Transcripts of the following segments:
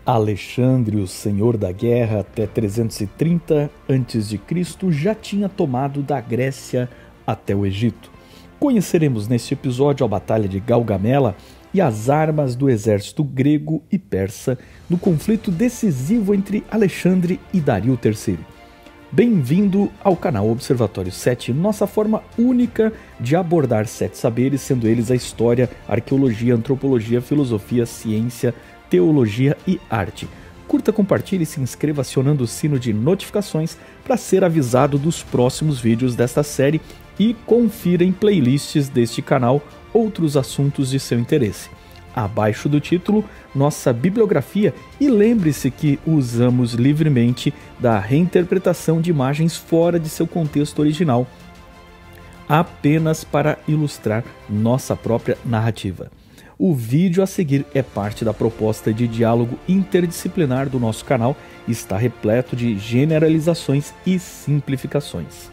Alexandre, o senhor da guerra, até 330 a.C., já tinha tomado da Grécia até o Egito. Conheceremos neste episódio a Batalha de Gaugamela e as armas do exército grego e persa no conflito decisivo entre Alexandre e Dario III. Bem-vindo ao canal Observatório 7, nossa forma única de abordar 7 saberes, sendo eles a história, arqueologia, antropologia, filosofia, ciência, teologia e arte. Curta, compartilhe e se inscreva acionando o sino de notificações para ser avisado dos próximos vídeos desta série e confira em playlists deste canal outros assuntos de seu interesse. Abaixo do título, nossa bibliografia, e lembre-se que usamos livremente da reinterpretação de imagens fora de seu contexto original, apenas para ilustrar nossa própria narrativa. O vídeo a seguir é parte da proposta de diálogo interdisciplinar do nosso canal e está repleto de generalizações e simplificações.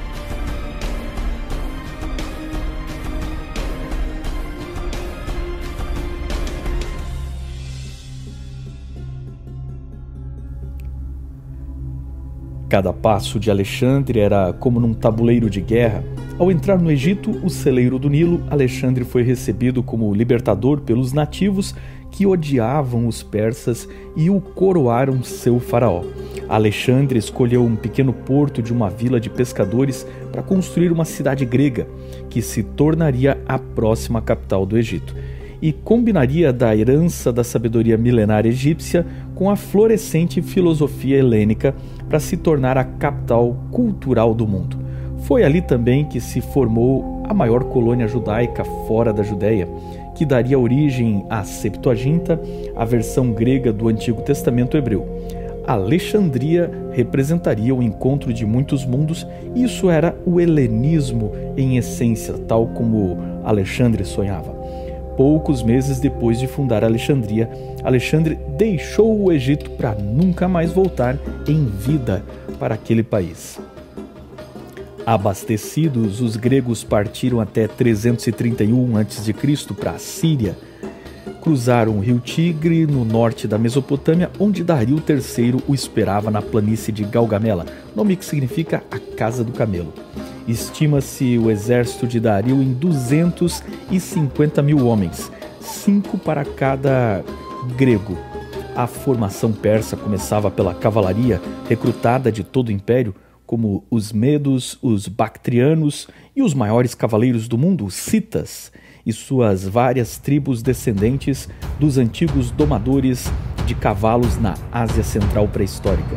Cada passo de Alexandre era como num tabuleiro de guerra. Ao entrar no Egito, o celeiro do Nilo, Alexandre foi recebido como libertador pelos nativos que odiavam os persas e o coroaram seu faraó. Alexandre escolheu um pequeno porto de uma vila de pescadores para construir uma cidade grega, que se tornaria a próxima capital do Egito, e combinaria da herança da sabedoria milenar egípcia com a florescente filosofia helênica para se tornar a capital cultural do mundo. Foi ali também que se formou a maior colônia judaica fora da Judéia, que daria origem à Septuaginta, a versão grega do Antigo Testamento hebreu. Alexandria representaria o encontro de muitos mundos, e isso era o helenismo em essência, tal como Alexandre sonhava. Poucos meses depois de fundar Alexandria, Alexandre deixou o Egito para nunca mais voltar em vida para aquele país. Abastecidos, os gregos partiram até 331 a.C. para a Síria. Cruzaram o rio Tigre no norte da Mesopotâmia, onde Dario III o esperava na planície de Gaugamela, nome que significa a Casa do Camelo. Estima-se o exército de Dario em 250 mil homens, 5 para cada grego. A formação persa começava pela cavalaria, recrutada de todo o império, como os medos, os bactrianos e os maiores cavaleiros do mundo, os citas, e suas várias tribos descendentes dos antigos domadores de cavalos na Ásia Central pré-histórica.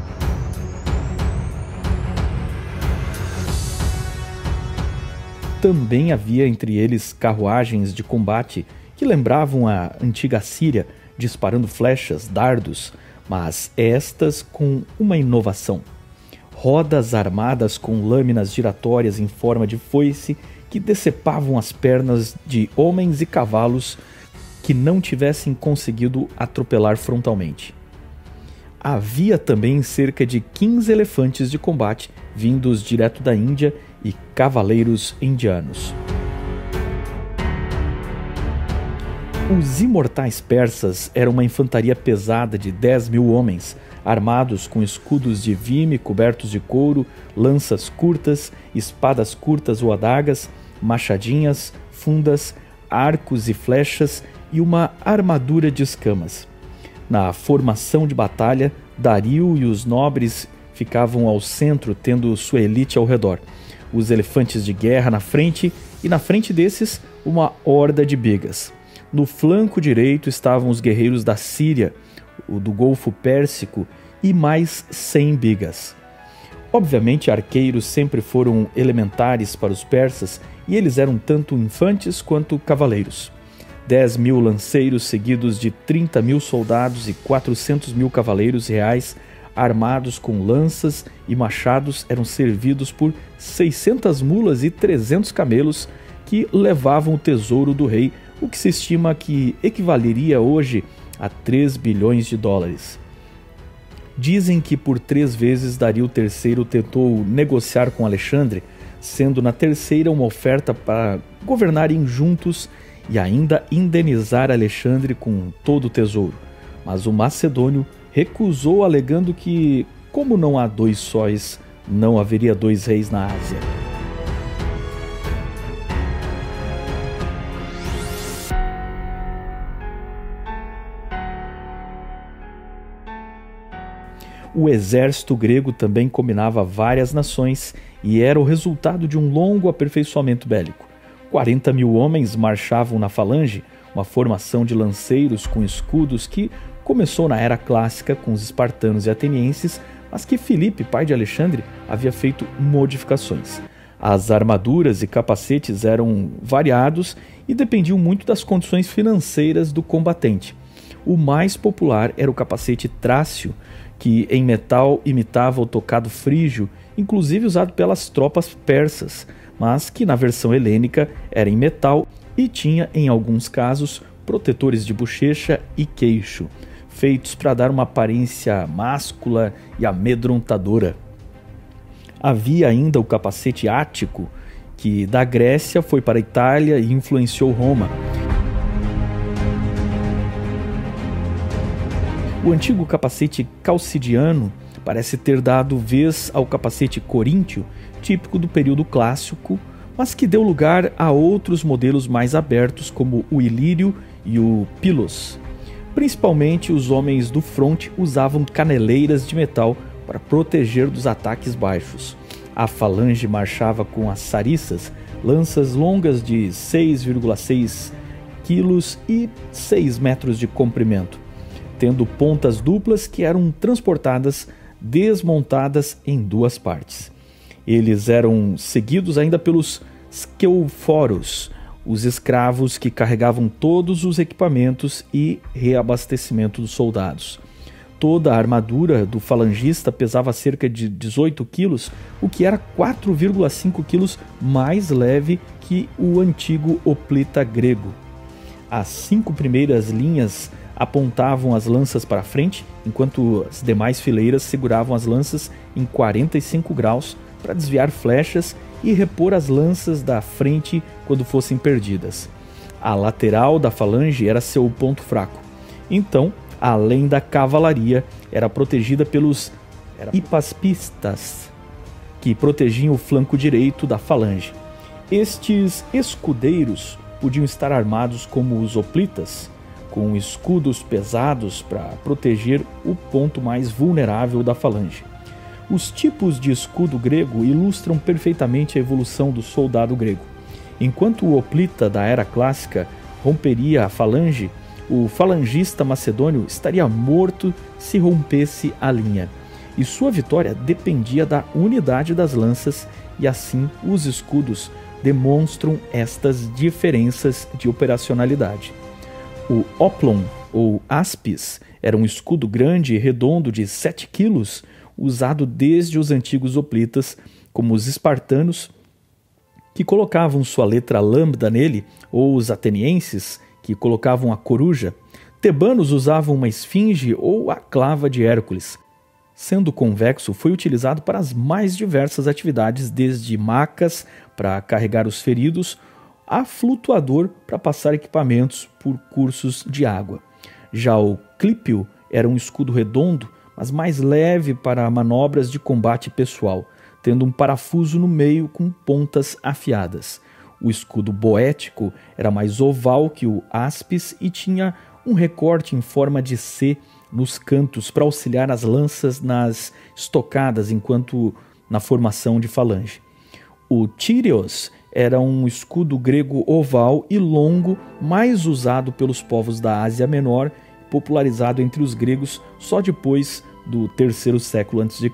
Também havia entre eles carruagens de combate que lembravam a antiga Síria, disparando flechas, dardos, mas estas com uma inovação. Rodas armadas com lâminas giratórias em forma de foice que decepavam as pernas de homens e cavalos que não tivessem conseguido atropelar frontalmente. Havia também cerca de 15 elefantes de combate vindos direto da Índia e cavaleiros indianos. Os imortais persas eram uma infantaria pesada de 10 mil homens, armados com escudos de vime cobertos de couro, lanças curtas, espadas curtas ou adagas, machadinhas, fundas, arcos e flechas e uma armadura de escamas. Na formação de batalha, Dario e os nobres ficavam ao centro, tendo sua elite ao redor. Os elefantes de guerra na frente, e na frente desses, uma horda de bigas. No flanco direito estavam os guerreiros da Síria, o do Golfo Pérsico, e mais 100 bigas. Obviamente, arqueiros sempre foram elementares para os persas, e eles eram tanto infantes quanto cavaleiros. 10 mil lanceiros seguidos de 30 mil soldados e 400 mil cavaleiros reais, armados com lanças e machados, eram servidos por 600 mulas e 300 camelos que levavam o tesouro do rei, o que se estima que equivaleria hoje a 3 bilhões de dólares. Dizem que por 3 vezes Dario III tentou negociar com Alexandre, sendo na terceira uma oferta para governarem juntos e ainda indenizar Alexandre com todo o tesouro. mas o macedônio recusou, alegando que, como não há dois sóis, não haveria dois reis na Ásia. O exército grego também combinava várias nações e era o resultado de um longo aperfeiçoamento bélico. 40 mil homens marchavam na falange, uma formação de lanceiros com escudos que começou na era clássica com os espartanos e atenienses, mas que Filipe, pai de Alexandre, havia feito modificações. As armaduras e capacetes eram variados e dependiam muito das condições financeiras do combatente. O mais popular era o capacete trácio, que em metal imitava o tocado frígio, inclusive usado pelas tropas persas, mas que na versão helênica era em metal e tinha, em alguns casos, protetores de bochecha e queixo, feitos para dar uma aparência máscula e amedrontadora. Havia ainda o capacete ático, que da Grécia foi para a Itália e influenciou Roma. O antigo capacete calcidiano parece ter dado vez ao capacete coríntio, típico do período clássico, mas que deu lugar a outros modelos mais abertos, como o ilírio e o pilos. Principalmente os homens do fronte usavam caneleiras de metal para proteger dos ataques baixos. A falange marchava com as sarissas, lanças longas de 6,6 quilos e 6 metros de comprimento, tendo pontas duplas que eram transportadas desmontadas em duas partes. Eles eram seguidos ainda pelos skeuforos, os escravos que carregavam todos os equipamentos e reabastecimento dos soldados. Toda a armadura do falangista pesava cerca de 18 quilos, o que era 4,5 quilos mais leve que o antigo hoplita grego. As 5 primeiras linhas apontavam as lanças para frente, enquanto as demais fileiras seguravam as lanças em 45 graus para desviar flechas e repor as lanças da frente quando fossem perdidas. A lateral da falange era seu ponto fraco. Então, além da cavalaria, era protegida pelos hipaspistas, que protegiam o flanco direito da falange. Estes escudeiros podiam estar armados como os hoplitas, com escudos pesados para proteger o ponto mais vulnerável da falange. Os tipos de escudo grego ilustram perfeitamente a evolução do soldado grego. Enquanto o hoplita da era clássica romperia a falange, o falangista macedônio estaria morto se rompesse a linha, e sua vitória dependia da unidade das lanças, e assim os escudos demonstram estas diferenças de operacionalidade. O oplon, ou aspis, era um escudo grande e redondo de 7 quilos, usado desde os antigos hoplitas, como os espartanos, que colocavam sua letra lambda nele, ou os atenienses, que colocavam a coruja. Tebanos usavam uma esfinge ou a clava de Hércules. Sendo convexo, foi utilizado para as mais diversas atividades, desde macas para carregar os feridos, a flutuador para passar equipamentos por cursos de água. Já o clípio era um escudo redondo, mas mais leve para manobras de combate pessoal, tendo um parafuso no meio com pontas afiadas. O escudo boético era mais oval que o aspis e tinha um recorte em forma de C nos cantos para auxiliar as lanças nas estocadas enquanto na formação de falange. O tíreos era um escudo grego oval e longo, mais usado pelos povos da Ásia Menor, popularizado entre os gregos só depois do terceiro século a.C.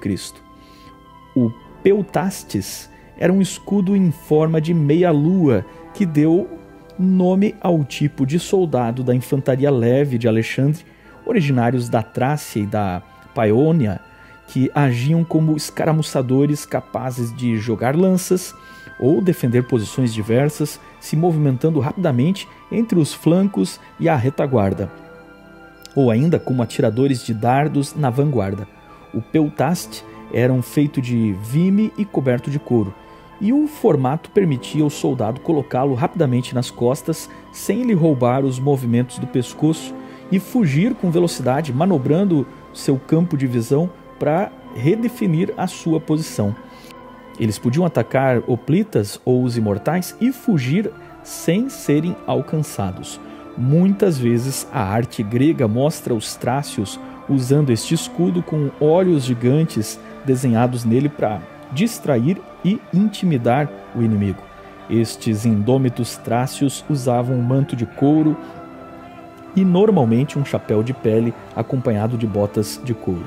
O peutastes era um escudo em forma de meia-lua que deu nome ao tipo de soldado da infantaria leve de Alexandre, originários da Trácia e da Paeônia, que agiam como escaramuçadores capazes de jogar lanças ou defender posições diversas, se movimentando rapidamente entre os flancos e a retaguarda, ou ainda como atiradores de dardos na vanguarda. O peutaste era feito de vime e coberto de couro, e o formato permitia ao soldado colocá-lo rapidamente nas costas sem lhe roubar os movimentos do pescoço e fugir com velocidade, manobrando seu campo de visão para redefinir a sua posição. Eles podiam atacar hoplitas ou os imortais e fugir sem serem alcançados. Muitas vezes a arte grega mostra os trácios usando este escudo com olhos gigantes desenhados nele para distrair e intimidar o inimigo. Estes indômitos trácios usavam um manto de couro e normalmente um chapéu de pele acompanhado de botas de couro.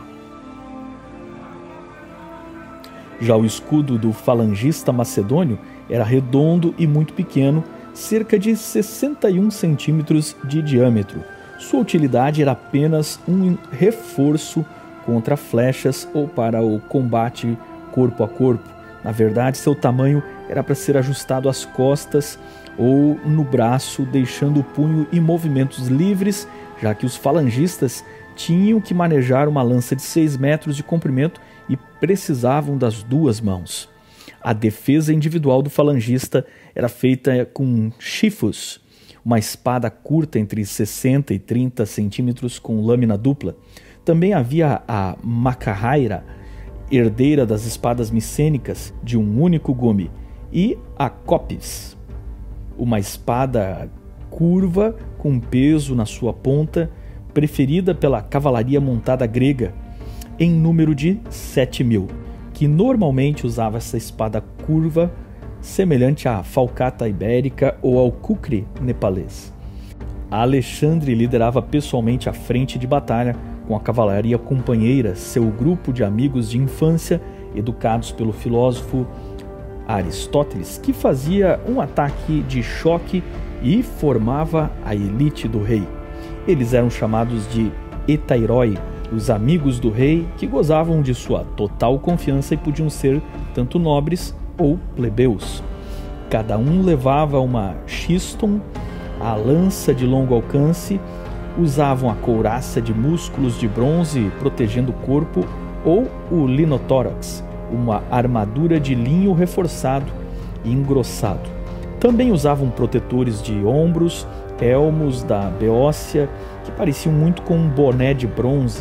Já o escudo do falangista macedônio era redondo e muito pequeno, cerca de 61 centímetros de diâmetro. Sua utilidade era apenas um reforço contra flechas ou para o combate corpo a corpo. Na verdade, seu tamanho era para ser ajustado às costas ou no braço, deixando o punho em movimentos livres, já que os falangistas tinham que manejar uma lança de 6 metros de comprimento e precisavam das 2 mãos. A defesa individual do falangista era feita com chifos, uma espada curta entre 60 e 30 centímetros com lâmina dupla. Também havia a macarraira, herdeira das espadas micênicas de um único gume, e a copis, uma espada curva com peso na sua ponta, preferida pela cavalaria montada grega, em número de 7.000, que normalmente usava essa espada curva, semelhante à falcata ibérica ou ao kukri nepalês. Alexandre liderava pessoalmente a frente de batalha com a cavalaria companheira, seu grupo de amigos de infância, educados pelo filósofo Aristóteles, que fazia um ataque de choque e formava a elite do rei. Eles eram chamados de hetairoi, os amigos do rei, que gozavam de sua total confiança e podiam ser tanto nobres ou plebeus. Cada um levava uma xiston, a lança de longo alcance, usavam a couraça de músculos de bronze protegendo o corpo, ou o linotórax, uma armadura de linho reforçado e engrossado. Também usavam protetores de ombros, elmos da beócia, que pareciam muito com um boné de bronze.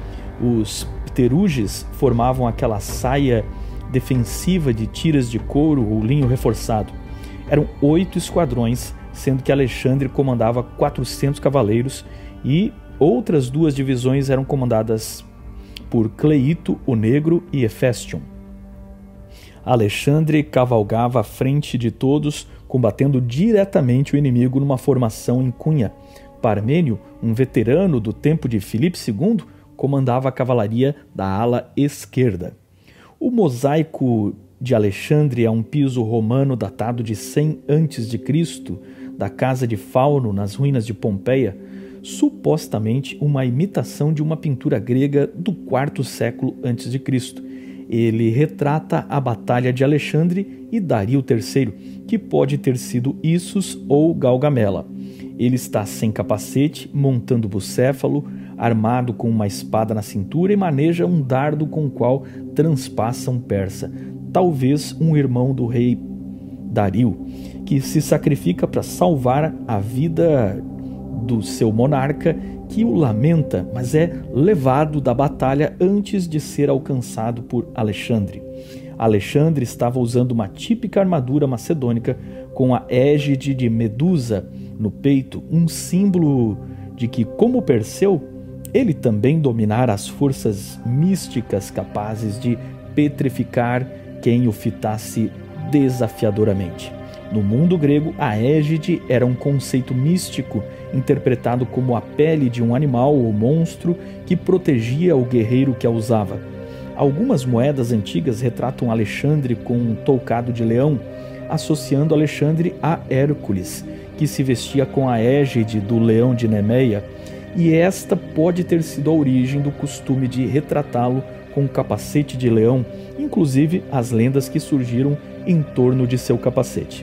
Os pteruges formavam aquela saia defensiva de tiras de couro ou linho reforçado. Eram 8 esquadrões, sendo que Alexandre comandava 400 cavaleiros e outras 2 divisões eram comandadas por Cleito o Negro e Hefestion. Alexandre cavalgava à frente de todos, combatendo diretamente o inimigo numa formação em cunha. Parmênio, um veterano do tempo de Filipe II, comandava a cavalaria da ala esquerda. O mosaico de Alexandre é um piso romano datado de 100 a.C., da casa de Fauno, nas ruínas de Pompeia, supostamente uma imitação de uma pintura grega do IV século a.C. Ele retrata a batalha de Alexandre e Dario III, que pode ter sido Issus ou Galgamela. Ele está sem capacete, montando bucéfalo, armado com uma espada na cintura e maneja um dardo com o qual transpassa um persa, talvez um irmão do rei Dario, que se sacrifica para salvar a vida do seu monarca, que o lamenta, mas é levado da batalha antes de ser alcançado por Alexandre. Alexandre estava usando uma típica armadura macedônica com a égide de Medusa no peito, um símbolo de que, como Perseu, ele também dominara as forças místicas capazes de petrificar quem o fitasse desafiadoramente. No mundo grego, a égide era um conceito místico interpretado como a pele de um animal ou monstro que protegia o guerreiro que a usava. Algumas moedas antigas retratam Alexandre com um toucado de leão, associando Alexandre a Hércules, que se vestia com a égide do leão de Nemeia, e esta pode ter sido a origem do costume de retratá-lo com um capacete de leão, inclusive as lendas que surgiram em torno de seu capacete.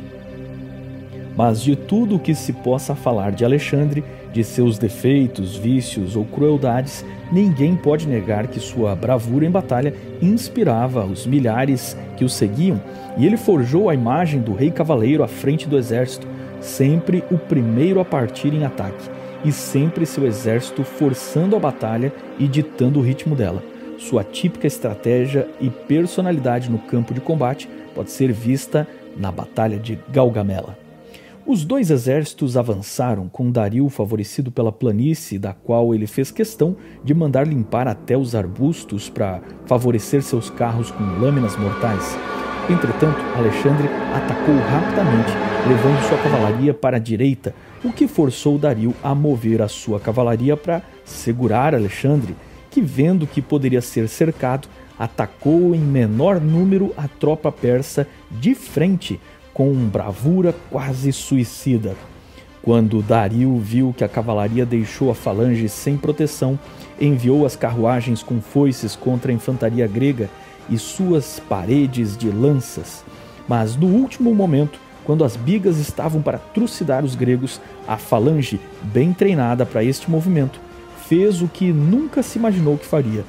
Mas de tudo o que se possa falar de Alexandre, de seus defeitos, vícios ou crueldades, ninguém pode negar que sua bravura em batalha inspirava os milhares que o seguiam, e ele forjou a imagem do rei cavaleiro à frente do exército, sempre o primeiro a partir em ataque. e sempre seu exército forçando a batalha e ditando o ritmo dela. Sua típica estratégia e personalidade no campo de combate pode ser vista na Batalha de Gaugamela. Os dois exércitos avançaram, com Dario favorecido pela planície, da qual ele fez questão de mandar limpar até os arbustos para favorecer seus carros com lâminas mortais. Entretanto, Alexandre atacou rapidamente, levando sua cavalaria para a direita, o que forçou Dario a mover a sua cavalaria para segurar Alexandre, que, vendo que poderia ser cercado, atacou em menor número a tropa persa de frente, com bravura quase suicida. Quando Dario viu que a cavalaria deixou a falange sem proteção, enviou as carruagens com foices contra a infantaria grega e suas paredes de lanças. Mas no último momento, quando as bigas estavam para trucidar os gregos, a falange, bem treinada para este movimento, fez o que nunca se imaginou que faria.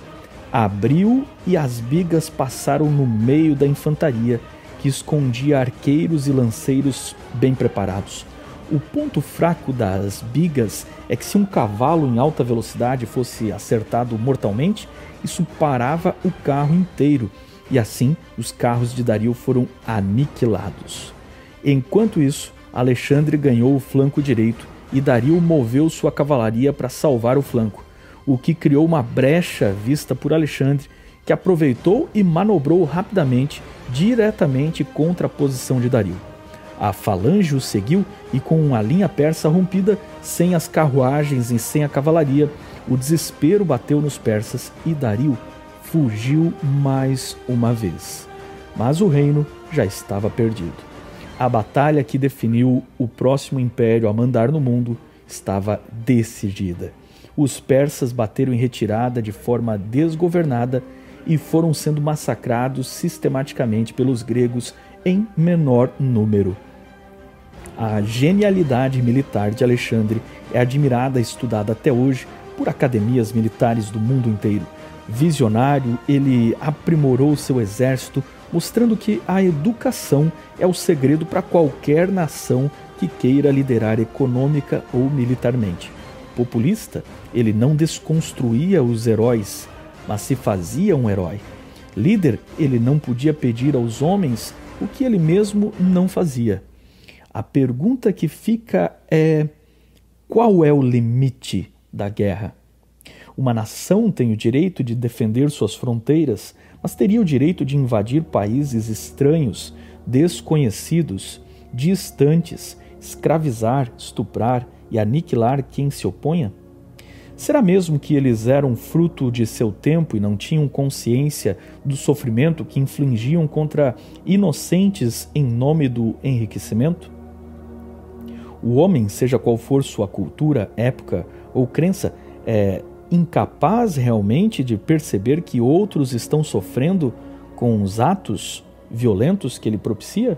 Abriu e as bigas passaram no meio da infantaria, que escondia arqueiros e lanceiros bem preparados. O ponto fraco das bigas é que se um cavalo em alta velocidade fosse acertado mortalmente, isso parava o carro inteiro, e assim os carros de Dario foram aniquilados. Enquanto isso, Alexandre ganhou o flanco direito e Dario moveu sua cavalaria para salvar o flanco, o que criou uma brecha vista por Alexandre, que aproveitou e manobrou rapidamente diretamente contra a posição de Dario. A falange o seguiu e, com a linha persa rompida, sem as carruagens e sem a cavalaria, o desespero bateu nos persas e Dario fugiu mais uma vez. Mas o reino já estava perdido. A batalha que definiu o próximo império a mandar no mundo estava decidida. Os persas bateram em retirada de forma desgovernada e foram sendo massacrados sistematicamente pelos gregos em menor número. A genialidade militar de Alexandre é admirada e estudada até hoje por academias militares do mundo inteiro. Visionário, ele aprimorou seu exército, mostrando que a educação é o segredo para qualquer nação que queira liderar econômica ou militarmente. Populista, ele não desconstruía os heróis, mas se fazia um herói. Líder, ele não podia pedir aos homens o que ele mesmo não fazia. A pergunta que fica é: qual é o limite da guerra? Uma nação tem o direito de defender suas fronteiras, mas teria o direito de invadir países estranhos, desconhecidos, distantes, escravizar, estuprar e aniquilar quem se oponha? Será mesmo que eles eram fruto de seu tempo e não tinham consciência do sofrimento que infligiam contra inocentes em nome do enriquecimento? O homem, seja qual for sua cultura, época ou crença, é incapaz realmente de perceber que outros estão sofrendo com os atos violentos que ele propicia?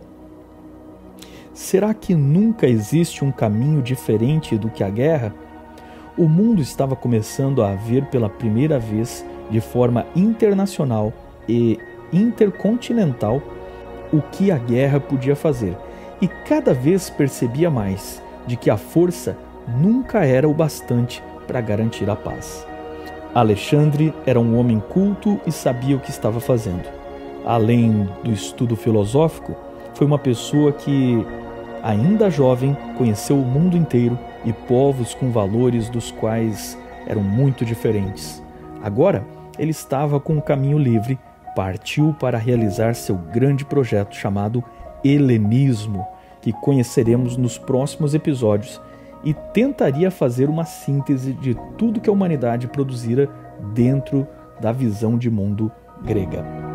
Será que nunca existe um caminho diferente do que a guerra? O mundo estava começando a ver pela primeira vez, de forma internacional e intercontinental, o que a guerra podia fazer, e cada vez percebia mais de que a força nunca era o bastante para garantir a paz. Alexandre era um homem culto e sabia o que estava fazendo. Além do estudo filosófico, foi uma pessoa que, ainda jovem, conheceu o mundo inteiro e povos com valores dos quais eram muito diferentes. Agora, ele estava com o caminho livre, partiu para realizar seu grande projeto chamado helenismo, que conheceremos nos próximos episódios, e tentaria fazer uma síntese de tudo que a humanidade produzira dentro da visão de mundo grega.